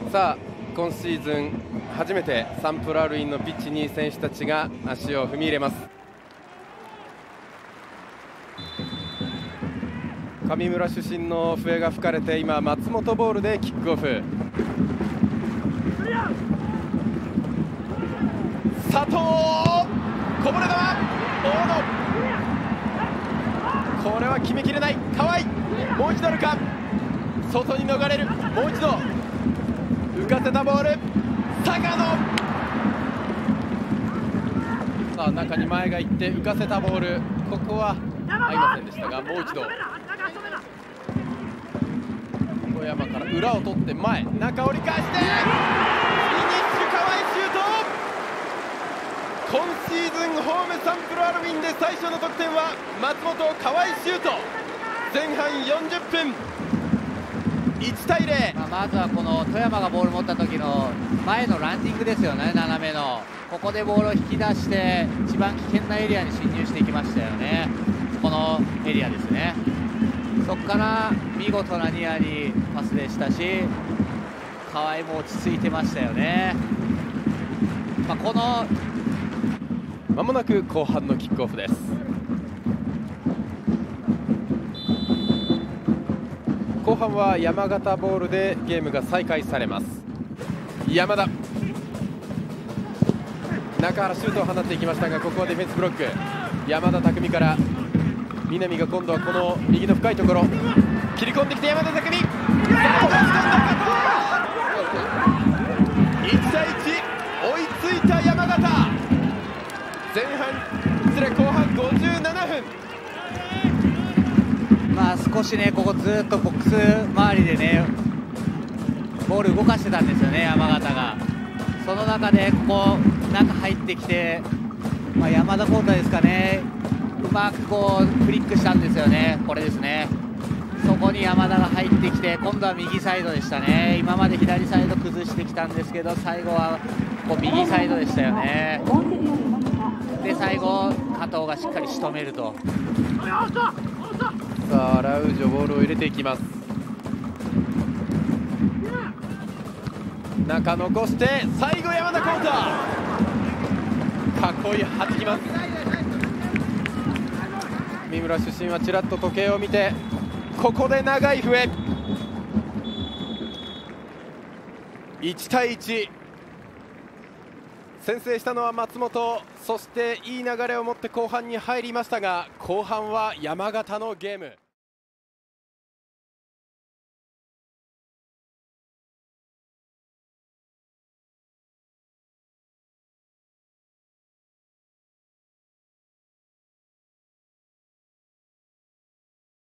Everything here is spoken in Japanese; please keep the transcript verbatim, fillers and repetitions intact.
さあ今シーズン初めてサンプラルインのピッチに選手たちが足を踏み入れます。上村出身の笛が吹かれて今松本ボールでキックオフ。佐藤こぼれ球大野、これは決めきれない。河合もう一度あるか、外に逃れる。もう一度浮かせたボール坂野、さあ中に前が行って浮かせたボール、ここは合いませんでしたが、もう一度小山から裏を取って前、中折り返してフィニッシュ河合シュート。今シーズンホームサンプルアルミンで最初の得点は松本河合シュート。前半よんじゅっぷんいちたいゼロ。 まあ、まずはこの富山がボール持った時の前のランディングですよね。斜めのここでボールを引き出して一番危険なエリアに進入していきましたよね。このエリアですね。そこから見事なニアにパスでしたし、河合も落ち着いてましたよね。まあ、このまもなく後半のキックオフです。後半は山形ボールでゲームが再開されます。山田、中原シュートを放っていきましたが、ここはディフェンスブロック。山田拓実から南が今度はこの右の深いところ切り込んできて山田拓実、いちたいいち追いついた山形。前半失礼後半ごじゅうななふん。 まあ少しね、ここずっとボックス周りでねボール動かしてたんですよね、山形が。その中でここ中入ってきて、まあ、山田交代ですかね、うまくこうフリックしたんですよね。これですね。そこに山田が入ってきて、今度は右サイドでしたね。今まで左サイド崩してきたんですけど、最後はこう右サイドでしたよね。で最後加藤がしっかり仕留めると。 さあアラウージョボールを入れていきます。中残して最後山田コーター囲いはじきます。三村出身はちらっと時計を見て、ここで長い笛。いちたいいち、先制したのは松本。そしていい流れを持って後半に入りましたが、後半は山形のゲーム。